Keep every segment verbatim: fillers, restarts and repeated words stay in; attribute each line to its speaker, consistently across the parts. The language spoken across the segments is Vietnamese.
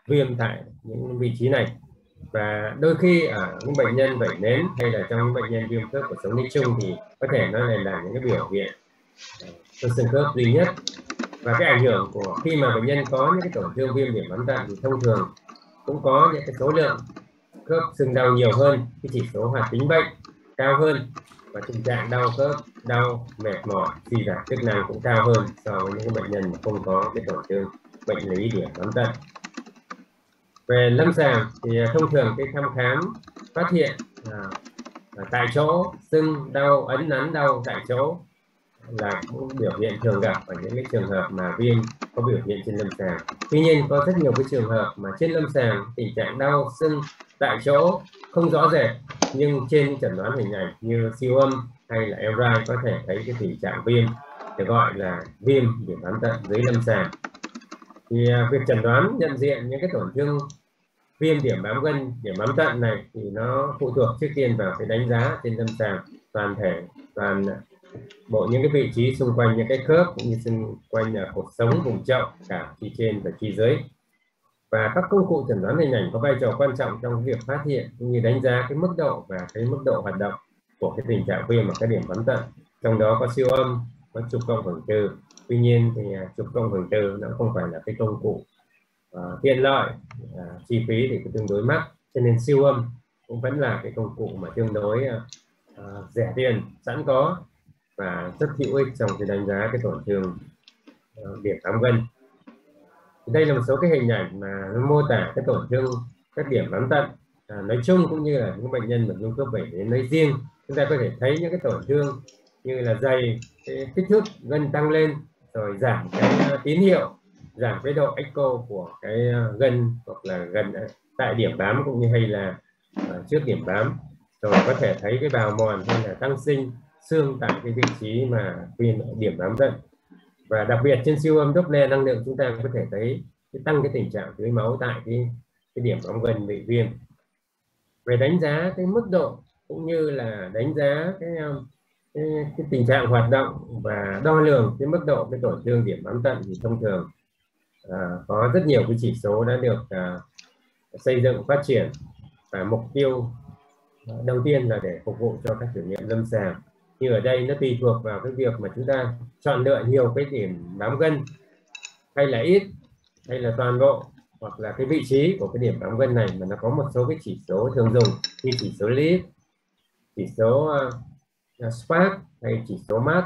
Speaker 1: viêm tại những vị trí này. Và đôi khi ở những bệnh nhân vẩy nến hay là trong những bệnh nhân viêm khớp cột sống nói chung thì có thể nó lại là những cái biểu hiện cơ xương khớp duy nhất. Và cái ảnh hưởng của khi mà bệnh nhân có những cái tổn thương viêm điểm bám tận thì thông thường cũng có những cái số lượng khớp xương đau nhiều hơn, cái chỉ số hoạt tính bệnh cao hơn, và tình trạng đau khớp, đau, mệt mỏi, suy giảm chức năng cũng cao hơn so với những cái bệnh nhân mà không có cái tổn thương bệnh lý điểm bám tận. Về lâm sàng thì thông thường cái thăm khám phát hiện à, tại chỗ sưng đau, ấn nắn đau tại chỗ là cũng biểu hiện thường gặp ở những cái trường hợp mà viêm có biểu hiện trên lâm sàng. Tuy nhiên có rất nhiều cái trường hợp mà trên lâm sàng tình trạng đau sưng tại chỗ không rõ rệt, nhưng trên chẩn đoán hình ảnh như siêu âm hay là em rờ i có thể thấy cái tình trạng viêm, được gọi là viêm điểm bám tận dưới lâm sàng. Thì việc chẩn đoán nhận diện những cái tổn thương viêm điểm bám gân, điểm bám tận này thì nó phụ thuộc trước tiên vào cái đánh giá trên lâm sàng toàn thể, toàn bộ những cái vị trí xung quanh những cái khớp cũng như xung quanh cột sống, vùng chậu, cả chi trên và chi dưới. Và các công cụ chẩn đoán hình ảnh có vai trò quan trọng trong việc phát hiện cũng như đánh giá cái mức độ và cái mức độ hoạt động của cái tình trạng viêm ở cái điểm bám tận. Trong đó có siêu âm, có chụp cộng hưởng từ. Tuy nhiên thì chụp cộng hưởng từ nó không phải là cái công cụ uh, tiện lợi, uh, chi phí thì tương đối mắc, cho nên siêu âm cũng vẫn là cái công cụ mà tương đối uh, rẻ tiền, sẵn có và rất hữu ích trong cái đánh giá cái tổn thương uh, điểm bám gân. Đây là một số cái hình ảnh mà nó mô tả cái tổn thương các điểm bám tận à, nói chung cũng như là những bệnh nhân mà viêm khớp vẩy nến nói riêng. Chúng ta có thể thấy những cái tổn thương như là dày, cái kích thước gân tăng lên, rồi giảm cái tín hiệu, giảm cái độ echo của cái gân hoặc là gần tại điểm bám cũng như hay là uh, trước điểm bám, rồi có thể thấy cái bào mòn hay là tăng sinh xương tại cái vị trí mà viêm điểm bám tận. Và đặc biệt trên siêu âm Doppler năng lượng chúng ta có thể thấy cái tăng cái tình trạng tưới máu tại cái, cái điểm bám gân bị viêm. Về đánh giá cái mức độ cũng như là đánh giá cái, cái, cái tình trạng hoạt động và đo lường cái mức độ cái tổn thương điểm bám tận thì thông thường à, có rất nhiều cái chỉ số đã được à, xây dựng phát triển, và mục tiêu à, đầu tiên là để phục vụ cho các thử nghiệm lâm sàng. Như ở đây nó tùy thuộc vào cái việc mà chúng ta chọn lựa nhiều cái điểm bám gân hay là ít, hay là toàn bộ, hoặc là cái vị trí của cái điểm bám gân này mà nó có một số cái chỉ số thường dùng như chỉ số Lipps, chỉ số uh, Spark hay chỉ số mát.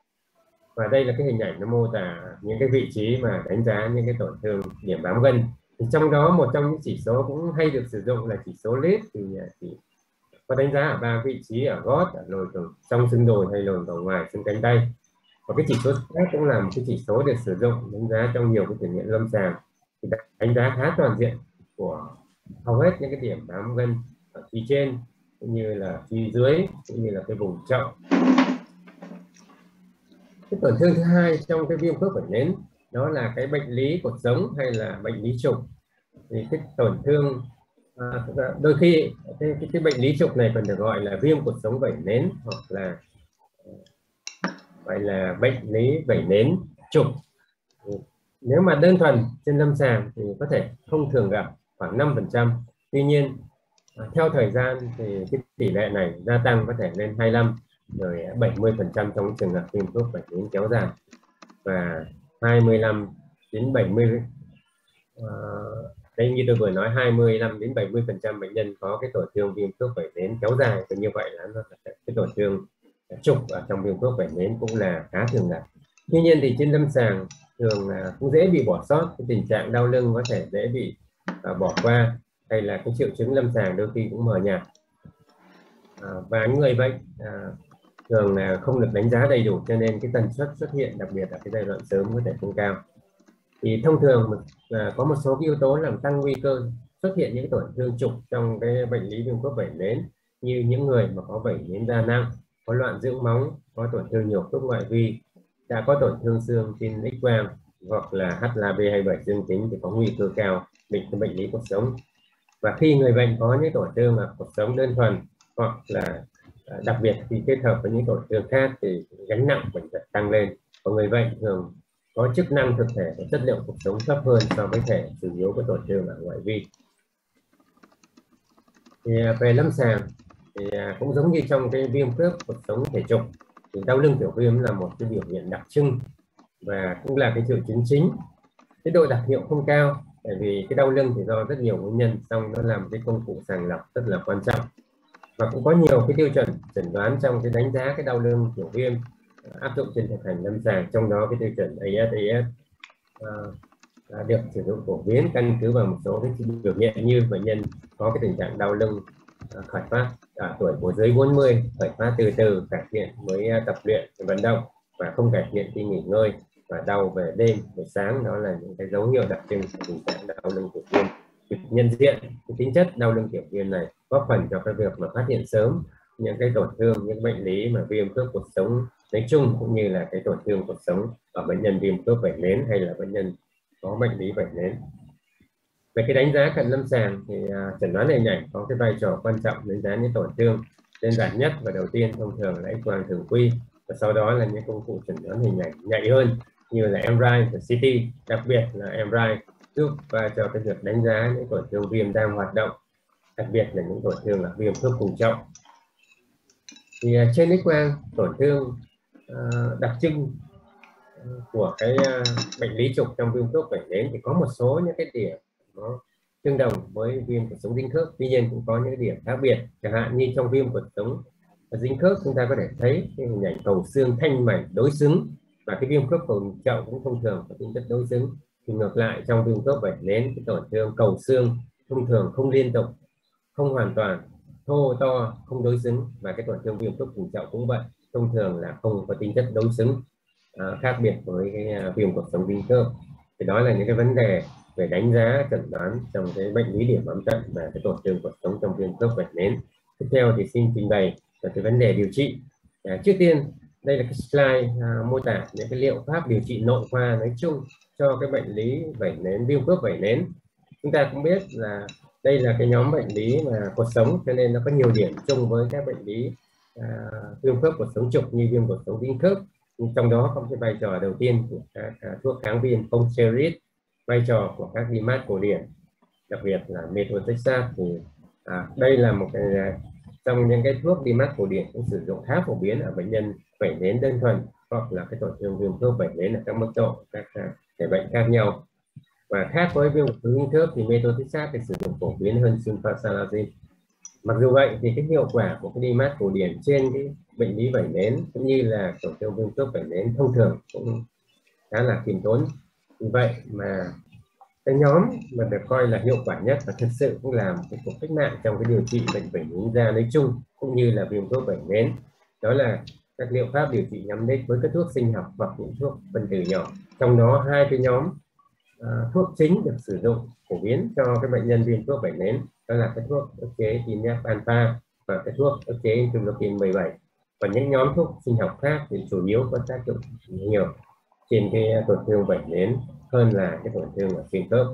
Speaker 1: Và đây là cái hình ảnh nó mô tả những cái vị trí mà đánh giá những cái tổn thương điểm bám gân. Thì trong đó một trong những chỉ số cũng hay được sử dụng là chỉ số Lipps, thì chỉ có đánh giá ở ba vị trí ở gót, ở lồi trong xương đùi hay lồi đầu ngoài xương cánh tay. Và cái chỉ số khác cũng là một cái chỉ số được sử dụng đánh giá trong nhiều cái thử nghiệm lâm sàng, thì đánh giá khá toàn diện của hầu hết những cái điểm bám gân ở phía trên cũng như là phía dưới cũng như là cái vùng chậu. Cái tổn thương thứ hai trong cái viêm khớp vẩy nến đó là cái bệnh lý cột sống hay là bệnh lý trục. Thì cái tổn thương à, đôi khi cái, cái, cái bệnh lý trục này còn được gọi là viêm cột sống vẩy nến, hoặc là gọi là bệnh lý vẩy nến trục. Nếu mà đơn thuần trên lâm sàng thì có thể không thường gặp, khoảng năm phần trăm. Tuy nhiên theo thời gian thì cái tỷ lệ này gia tăng có thể lên hai mươi lăm rồi bảy mươi phần trăm trong trường hợp viêm khớp vẩy nến kéo dài, và hai mươi lăm đến bảy mươi uh, đây như tôi vừa nói hai mươi lăm đến bảy mươi phần trăm bệnh nhân có cái tổn thương viêm khớp vẩy nến kéo dài, và như vậy là nó cái tổn thương trục ở trong viêm khớp vẩy nến cũng là khá thường gặp. Tuy nhiên thì trên lâm sàng thường là cũng dễ bị bỏ sót, cái tình trạng đau lưng có thể dễ bị uh, bỏ qua, hay là cái triệu chứng lâm sàng đôi khi cũng mờ nhạt. À, và những người bệnh à, thường là không được đánh giá đầy đủ, cho nên cái tần suất xuất hiện đặc biệt ở cái giai đoạn sớm có thể không cao. Thì thông thường à, có một số cái yếu tố làm tăng nguy cơ xuất hiện những tổn thương trục trong cái bệnh lý viêm khớp vẩy nến, như những người mà có vẩy nến da nặng, có loạn dưỡng móng, có tổn thương nhiều khớp ngoại vi, đã có tổn thương xương trên X quang, hoặc là H L A B hai mươi bảy dương tính thì có nguy cơ cao bị cái bệnh lý cột sống. Và khi người bệnh có những tổn thương ở cột sống đơn thuần, hoặc là đặc biệt khi kết hợp với những tổn thương khác thì gánh nặng bệnh tật tăng lên, và người bệnh thường có chức năng thực thể và chất lượng cuộc sống thấp hơn so với thể chủ yếu có tổn thương ở ngoại vi. Thì về lâm sàng thì cũng giống như trong cái viêm khớp cột sống thể trục, thì đau lưng tiểu viêm là một cái biểu hiện đặc trưng và cũng là cái triệu chứng chính. Cái độ đặc hiệu không cao, tại vì cái đau lưng thì do rất nhiều nguyên nhân, xong nó làm cái công cụ sàng lọc rất là quan trọng. Và cũng có nhiều cái tiêu chuẩn chẩn đoán trong cái đánh giá cái đau lưng tiểu viêm áp dụng trên thực hành lâm sàng, trong đó cái tiêu chuẩn a ét a ét uh, được sử dụng phổ biến căn cứ vào một số cái biểu hiện như bệnh nhân có cái tình trạng đau lưng uh, khởi phát ở tuổi của dưới bốn mươi, khởi phát từ từ, cải thiện với uh, tập luyện vận động và không cải thiện khi nghỉ ngơi, và đau về đêm về sáng. Đó là những cái dấu hiệu đặc trưng của tình trạng đau lưng tiểu viêm. Nhận diện cái tính chất đau lưng tiểu viêm này góp phần cho cái việc mà phát hiện sớm những cái tổn thương, những bệnh lý mà viêm khớp cột sống nói chung, cũng như là cái tổn thương cột sống ở bệnh nhân viêm khớp vẩy nến hay là bệnh nhân có bệnh lý vẩy nến. Về cái đánh giá cận lâm sàng thì uh, chẩn đoán hình ảnh có cái vai trò quan trọng đánh giá những tổn thương. Đơn giản nhất và đầu tiên thông thường là X-quang thường quy, và sau đó là những công cụ chẩn đoán hình ảnh nhạy hơn như là em rờ i và xê tê, đặc biệt là em rờ i giúp và cho cái việc đánh giá những tổn thương viêm đang hoạt động, đặc biệt là những tổn thương là viêm khớp cùng chậu. Thì uh, trên X-quang tổn thương uh, đặc trưng của cái uh, bệnh lý trục trong viêm khớp vẩy nến thì có một số những cái điểm nó tương đồng với viêm cột sống dính khớp, tuy nhiên cũng có những cái điểm khác biệt. Chẳng hạn như trong viêm cột sống dính khớp chúng ta có thể thấy cái hình ảnh cầu xương thanh mảnh đối xứng, và cái viêm khớp cùng chậu cũng thông thường có tính chất đối xứng. Thì ngược lại trong viêm khớp vẩy nến, cái tổn thương cầu xương thông thường không liên tục, không hoàn toàn, thô to, không đối xứng, và cái tổn thương viêm khớp cùng chậu cũng vậy, thông thường là không có tính chất đối xứng. À, khác biệt với cái uh, viêm cột sống dính khớp. Thì đó là những cái vấn đề về đánh giá chẩn đoán trong cái bệnh lý điểm bám trận và cái tổn thương cột sống trong viêm khớp vẩy nến. Tiếp theo thì xin trình bày về cái vấn đề điều trị. À, trước tiên đây là cái slide uh, mô tả những cái liệu pháp điều trị nội khoa nói chung cho cái bệnh lý vẩy nến, viêm khớp vẩy nến. Chúng ta cũng biết là đây là cái nhóm bệnh lý mà cột sống, cho nên nó có nhiều điểm chung với các bệnh lý uh, viêm khớp cột sống trục như viêm cột sống dính khớp. Trong đó có cái vai trò đầu tiên của các uh, thuốc kháng viêm không steroid, vai trò của các đê i em a tê cổ điển, đặc biệt là methotrexate. Thì à, đây là một cái uh, trong những cái thuốc đê i em a tê cổ điển cũng sử dụng khá phổ biến ở bệnh nhân vẩy nến đơn thuần hoặc là cái tổn thương viêm khớp vẩy nến ở các mức độ, các uh, thể bệnh khác nhau. Và khác với viêm dính khớp thì methotrexate được sử dụng phổ biến hơn sulfasalazine. Mặc dù vậy thì cái hiệu quả của cái đê i em a tê cổ điển trên cái bệnh lý vẩy nến cũng như là tổn thương viêm khớp vẩy nến thông thường cũng khá là khiêm tốn. Vì vậy mà cái nhóm mà được coi là hiệu quả nhất và thực sự cũng là một cái cuộc cách mạng trong cái điều trị bệnh vẩy nến da nói chung cũng như là viêm khớp vẩy nến, đó là các liệu pháp điều trị nhắm đích với các thuốc sinh học hoặc những thuốc phân tử nhỏ. Trong đó hai cái nhóm uh, thuốc chính được sử dụng phổ biến cho cái bệnh nhân viêm khớp vẩy nến, đó là cái thuốc ức chế tê en ép alpha và cái thuốc ức chế interleukin mười bảy. Và những nhóm thuốc sinh học khác thì chủ yếu có tác dụng nhiều trên cái tổn thương vẩy nến hơn là cái tổn thương ở xương khớp.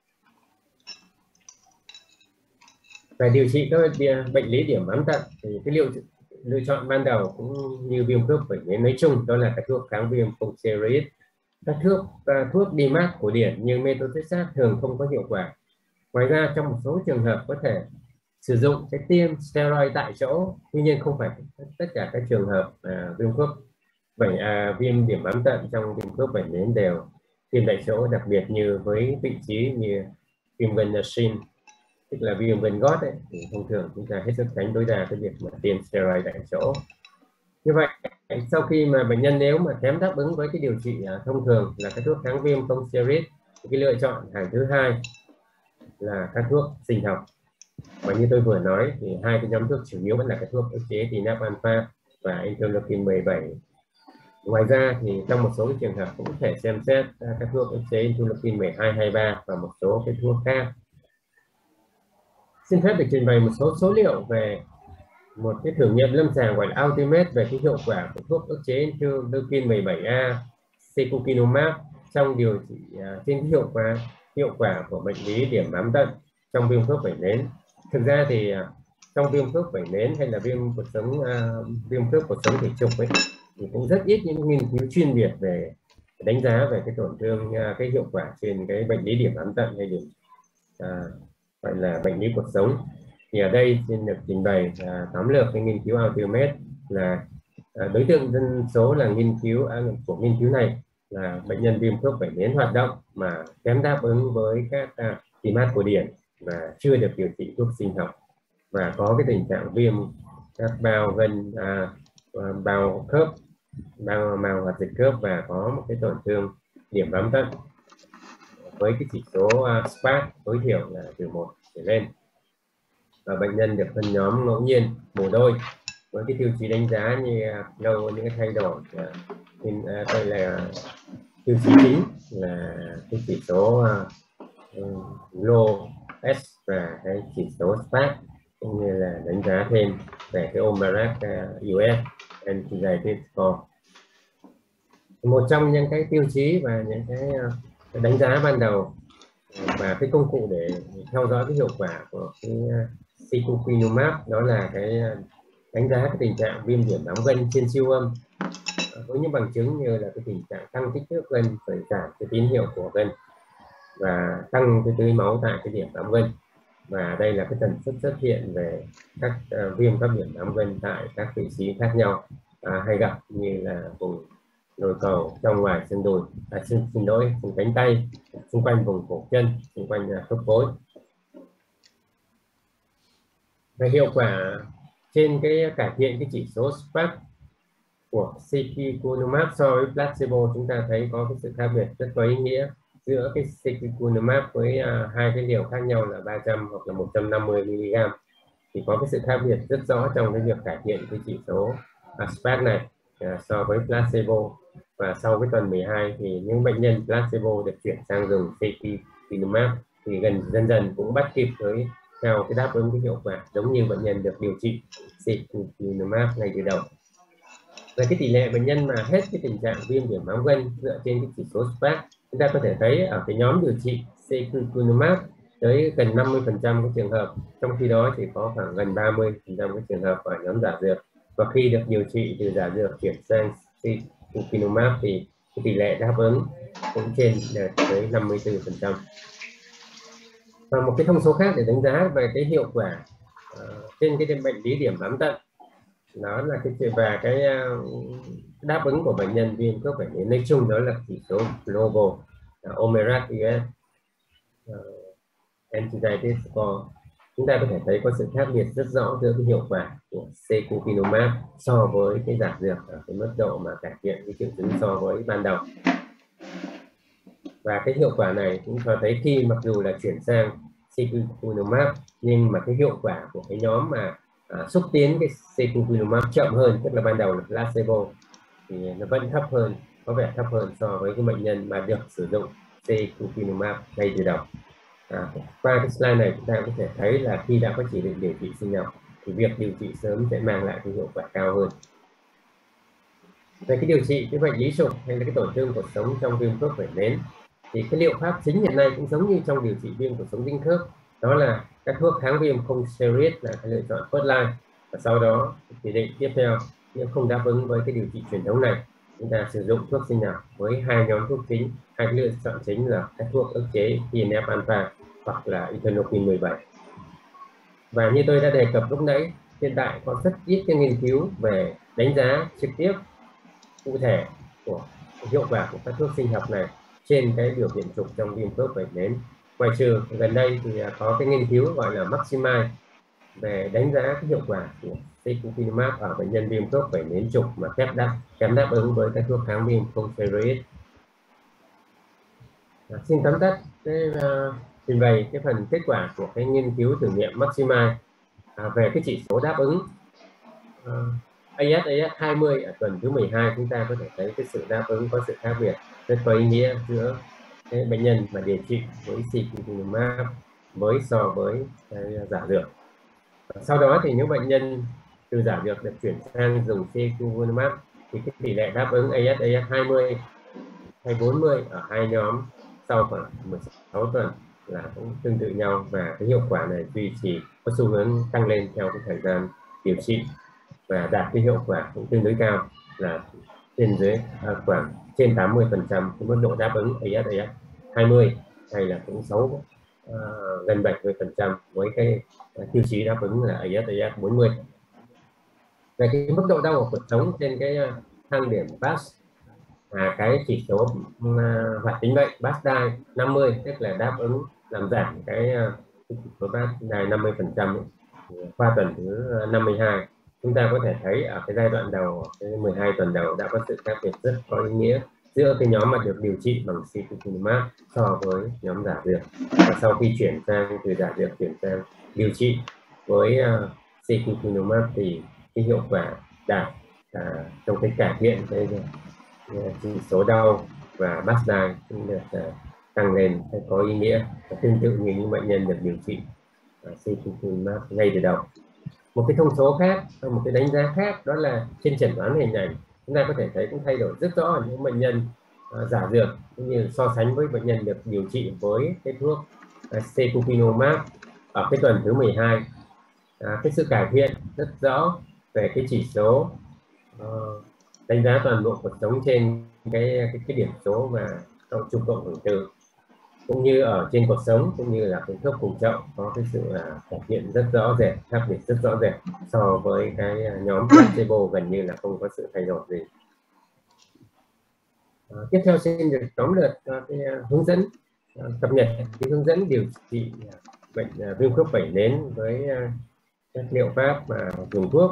Speaker 1: Về điều trị các bệnh lý điểm bám trận thì cái liệu lựa chọn ban đầu cũng như viêm khớp vẩy nến nói chung, đó là các thuốc kháng viêm không steroid. Các thuốc uh, thuốc đê i em a tê cổ điển như methotrexate thường không có hiệu quả. Ngoài ra trong một số trường hợp có thể sử dụng cái tiêm steroid tại chỗ, tuy nhiên không phải tất cả các trường hợp uh, viêm khớp vẩy à, viêm điểm bám trận trong viêm khớp vẩy nến đều tiêm tại chỗ, đặc biệt như với vị trí như viêm gần Yashin, tức là viêm gần gót ấy, thì thông thường chúng ta hết sức tránh tối đa cái việc mà tiêm steroid tại chỗ. Như vậy sau khi mà bệnh nhân nếu mà kém đáp ứng với cái điều trị uh, thông thường là các thuốc kháng viêm không steroid, thì cái lựa chọn hàng thứ hai là các thuốc sinh học. Và như tôi vừa nói thì hai cái nhóm thuốc chủ yếu vẫn là các thuốc ức chế tê en ép alpha và interleukin mười bảy. Ngoài ra thì trong một số trường hợp cũng có thể xem xét các thuốc ức chế interleukin mười hai, hai mươi ba và một số cái thuốc khác. Xin phép được trình bày một số số liệu về một cái thử nghiệm lâm sàng gọi là Ultimate về cái hiệu quả của thuốc ức chế interleukin mười bảy A secukinumab trong điều trị uh, trên cái hiệu quả hiệu quả của bệnh lý điểm bám trận trong viêm khớp vẩy nến. Thực ra thì uh, trong viêm khớp vẩy nến hay là viêm cột sống uh, viêm khớp cột sống thể trục ấy thì cũng rất ít những nghiên cứu chuyên biệt về đánh giá về cái tổn thương, cái hiệu quả trên cái bệnh lý điểm bám tận hay điểm à, gọi là bệnh lý cuộc sống. Thì ở đây xin được trình bày à, tóm lược cái nghiên cứu Ultimate là à, đối tượng dân số là nghiên cứu à, của nghiên cứu này là bệnh nhân viêm khớp vẩy nến hoạt động mà kém đáp ứng với các à, chỉ mát cổ điển và chưa được điều trị thuốc sinh học và có cái tình trạng viêm các bao gân à, bao khớp, bao màng hoạt dịch khớp và có một cái tổn thương điểm bám tận với cái chỉ số uh, spark tối thiểu là từ một trở lên. Và bệnh nhân được phân nhóm ngẫu nhiên mổ đôi với cái tiêu chí đánh giá như uh, đâu những cái thay đổi uh, in, uh, đây là tiêu chí chính là cái chỉ số uh, low S và cái chỉ số spark, cũng như là đánh giá thêm về cái Omarac uh, u ét Anxiety Score. Một trong những cái tiêu chí và những cái uh, đánh giá ban đầu và cái công cụ để theo dõi cái hiệu quả của cái secukinumab đó là cái đánh giá cái tình trạng viêm điểm bám gân trên siêu âm với những bằng chứng như là cái tình trạng tăng kích thước gân, phải giảm cái tín hiệu của gân và tăng cái tưới máu tại cái điểm bám gân. Và đây là cái tần suất xuất hiện về các uh, viêm các điểm bám gân tại các vị trí khác nhau à, hay gặp như là vùng đồi cầu, trong ngoài xương đùi, à, xin, xin lỗi, xung cánh tay, xung quanh vùng cổ chân, xung quanh uh, khớp gối. Về hiệu quả trên cái cải thiện cái chỉ số spark của secukinumab so với placebo, chúng ta thấy có cái sự khác biệt rất có ý nghĩa giữa cái secukinumab với uh, hai cái liều khác nhau là ba trăm hoặc là một trăm năm mươi mi li gam. Thì có cái sự khác biệt rất rõ trong cái việc cải thiện cái chỉ số uh, spark này uh, so với placebo. Và sau cái tuần mười hai thì những bệnh nhân placebo được chuyển sang dùng secukinumab thì gần dần dần cũng bắt kịp với theo cái đáp ứng cái hiệu quả giống như bệnh nhân được điều trị secukinumab ngay từ đầu. Về cái tỷ lệ bệnh nhân mà hết cái tình trạng viêm điểm bám gân dựa trên cái chỉ số spark, chúng ta có thể thấy ở cái nhóm điều trị secukinumab tới gần năm mươi phần trăm cái trường hợp, trong khi đó chỉ có khoảng gần ba mươi phần trăm cái trường hợp ở nhóm giả dược. Và khi được điều trị từ giả dược chuyển sang secukinumab thì cái tỷ lệ đáp ứng cũng trên tới năm mươi tư phần trăm. Và một cái thông số khác để đánh giá về cái hiệu quả uh, trên cái bệnh lý điểm bám tận đó là cái và cái uh, đáp ứng của bệnh nhân viêm khớp vẩy nến nói chung, đó là chỉ số global uh, Omarac u ét uh, Anxiety Score. Chúng ta có thể thấy có sự khác biệt rất rõ giữa cái hiệu quả của secukinumab so với cái giả dược ở cái mức độ mà cải thiện cái triệu chứng so với ban đầu. Và cái hiệu quả này cũng cho thấy khi mặc dù là chuyển sang secukinumab nhưng mà cái hiệu quả của cái nhóm mà à, xúc tiến cái secukinumab chậm hơn, tức là ban đầu là placebo, thì nó vẫn thấp hơn, có vẻ thấp hơn so với cái bệnh nhân mà được sử dụng secukinumab ngay từ đầu. À, qua cái slide này chúng ta có thể thấy là khi đã có chỉ định điều trị sinh học thì việc điều trị sớm sẽ mang lại cái hiệu quả cao hơn. Về cái điều trị cái bệnh lý sụp hay là cái tổn thương cột sống trong viêm khớp vẩy nến thì cái liệu pháp chính hiện nay cũng giống như trong điều trị viêm cột sống dính khớp, đó là các thuốc kháng viêm không steroid là cái lựa chọn first line, và sau đó chỉ định tiếp theo nếu không đáp ứng với cái điều trị truyền thống này, chúng ta sử dụng thuốc sinh học với hai nhóm thuốc chính. Hai cái lựa chọn chính là các thuốc ức chế tê en ép alpha hoặc là interleukin mười bảy. Và như tôi đã đề cập lúc nãy, hiện tại có rất ít cái nghiên cứu về đánh giá trực tiếp cụ thể của hiệu quả của các thuốc sinh học này trên cái biểu hiện trục trong viêm khớp vẩy nến. Ngoài trừ gần đây thì có cái nghiên cứu gọi là Maximize về đánh giá cái hiệu quả của secukinumab ở bệnh nhân viêm khớp vẩy nến trục mà kém đáp kém đáp ứng với các thuốc kháng viêm không steroid. À, xin tóm tắt cái uh, trình bày cái phần kết quả của cái nghiên cứu thử nghiệm Maximize à, về cái chỉ số đáp ứng uh, a ét a ét hai mươi ở tuần thứ mười hai. Chúng ta có thể thấy cái sự đáp ứng có sự khác biệt rất có ý nghĩa giữa cái bệnh nhân mà điều trị với secukinumab với so với cái giả dược. Sau đó thì những bệnh nhân từ giả dược được chuyển sang dùng secukinumab thì cái tỷ lệ đáp ứng a ét a ét hai mươi hay bốn mươi ở hai nhóm sau khoảng mười sáu tuần là cũng tương tự nhau, và cái hiệu quả này duy trì có xu hướng tăng lên theo cái thời gian điều trị và đạt cái hiệu quả cũng tương đối cao là trên dưới à, khoảng trên tám mươi phần trăm cái mức độ đáp ứng a ét a ét hai mươi, hay là cũng sáu uh, gần bảy mươi phần trăm với cái uh, tiêu chí đáp ứng là a ét a ét bốn mươi. Về cái mức độ đau ở cuộc sống trên cái uh, thang điểm bát, à, cái chỉ số uh, hoạt tính bệnh bát đai năm mươi, tức là đáp ứng làm giảm cái uh, chỉ số bát đai năm mươi phần trăm qua tuần thứ năm mươi hai. Chúng ta có thể thấy ở cái giai đoạn đầu, cái mười hai tuần đầu đã có sự khác biệt rất có ý nghĩa giữa cái nhóm mà được điều trị bằng secukinumab so với nhóm giả dược. Và sau khi chuyển sang từ giả dược chuyển sang điều trị với uh, secukinumab thì cái hiệu quả đạt uh, trong cái cải thiện cái uh, chỉ số đau và bát đai cũng được uh, tăng lên có ý nghĩa, và tương tự như những bệnh nhân được điều trị uh, secukinumab ngay từ đầu. Một cái thông số khác, một cái đánh giá khác đó là trên chẩn đoán hình ảnh, chúng ta có thể thấy cũng thay đổi rất rõ ở những bệnh nhân uh, giả dược cũng như so sánh với bệnh nhân được điều trị với cái thuốc uh, secukinumab ở cái tuần thứ mười hai. À, cái sự cải thiện rất rõ về cái chỉ số uh, đánh giá toàn bộ cuộc sống trên cái cái, cái điểm số và trục cộng hưởng từ, cũng như ở trên cuộc sống cũng như là cái thuốc cùng chậu có cái sự là cải thiện rất rõ rệt, khác biệt rất rõ rệt so với cái nhóm placebo gần như là không có sự thay đổi gì. À, tiếp theo xin được tóm lược cái hướng dẫn à, cập nhật cái hướng dẫn điều trị bệnh à, viêm khớp vẩy nến với à, các liệu pháp và dùng thuốc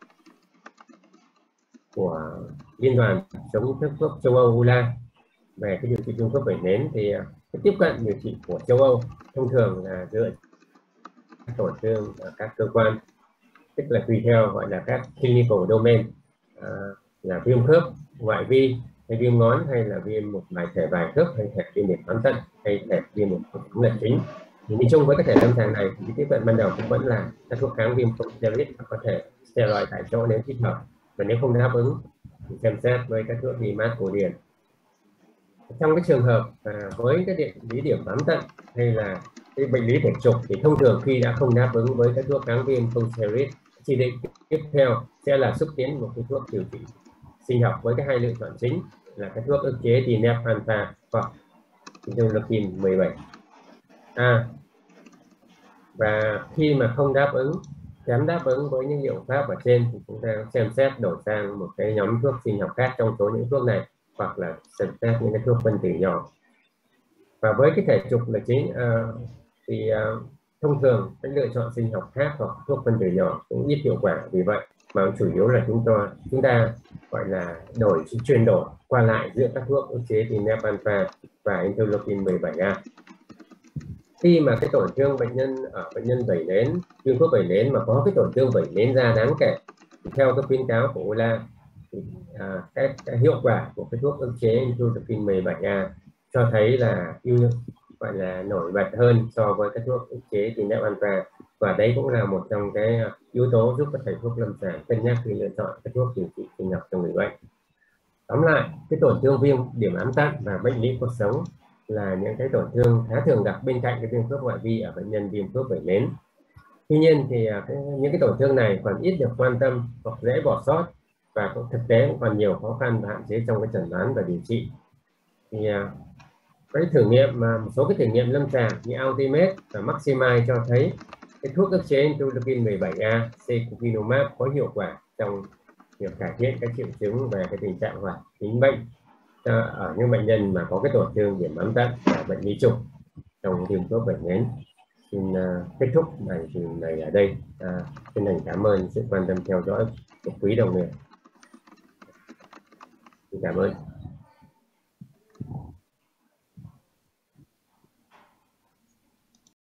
Speaker 1: của Liên đoàn chống thấp khớp châu Âu u la. Về cái điều trị viêm khớp vẩy nến thì cái tiếp cận điều trị của châu Âu thông thường là dựa tổn thương ở các cơ quan, tức là tùy theo gọi là các clinical domain, à, là viêm khớp ngoại vi hay viêm ngón, hay là viêm một vài thể vài khớp, hay thể viêm điểm ngón tận, hay thể viêm một cụm lệch chính. Thì nhìn chung với các thể lâm sàng này thì tiếp cận ban đầu cũng vẫn là các thuốc kháng viêm không steroid, có thể steroid tại chỗ nếu thích hợp, và nếu không đáp ứng thì xem xét với các thuốc vi mát cổ điển. Trong cái trường hợp à, với cái điện lý điểm bám tận hay là cái bệnh lý thể trục thì thông thường khi đã không đáp ứng với các thuốc kháng viêm không steroid, chỉ định tiếp theo sẽ là xúc tiến một cái thuốc điều trị sinh học với cái hai lựa chọn chính là cái thuốc ức chế tê en ép alpha hoặc interleukin mười bảy a. Và khi mà không đáp ứng, kém đáp ứng với những liệu pháp ở trên thì chúng ta xem xét đổi sang một cái nhóm thuốc sinh học khác trong số những thuốc này, hoặc là xem xét những cái thuốc phân tử nhỏ. Và với cái thể trục là chính uh, thì uh, thông thường cái lựa chọn sinh học khác hoặc thuốc phân tử nhỏ cũng ít hiệu quả, vì vậy mà chủ yếu là chúng ta chúng ta gọi là đổi chuyển đổi qua lại giữa các thuốc ức chế tê en ép alpha và interleukin mười bảy a. Khi mà cái tổn thương bệnh nhân ở bệnh nhân vẩy nến, viêm khớp vẩy nến mà có cái tổn thương vẩy nến da đáng kể, theo cái khuyến cáo của u la thì à, cái, cái hiệu quả của cái thuốc ức chế interleukin mười bảy a cho thấy là ưu gọi là nổi bật hơn so với các thuốc ức chế tê en ép alpha, và đấy cũng là một trong cái yếu tố giúp các thầy thuốc lâm sàng cân nhắc khi lựa chọn các thuốc điều trị sinh học cho người bệnh. Tóm lại, cái tổn thương viêm điểm ám tận và bệnh lý cột sống là những cái tổn thương khá thường gặp bên cạnh cái viêm khớp ngoại vi ở bệnh nhân viêm khớp vẩy nến. Tuy nhiên thì cái, những cái tổn thương này còn ít được quan tâm hoặc dễ bỏ sót, và cũng thực tế cũng còn nhiều khó khăn và hạn chế trong cái chẩn đoán và điều trị. Thì cái thử nghiệm mà một số cái thử nghiệm lâm sàng như Ultimate và Maximize cho thấy cái thuốc ức chế interleukin mười bảy a secukinumab có hiệu quả trong việc cải thiện các triệu chứng về cái tình trạng hoạt tính bệnh ở những bệnh nhân mà có cái tổn thương điểm bám tận và bệnh lý trục trong viêm khớp vẩy nến. Xin uh, kết thúc bài trình này ở đây. Uh, xin thành cảm ơn sự quan tâm theo dõi của quý đồng nghiệp. Xin cảm ơn.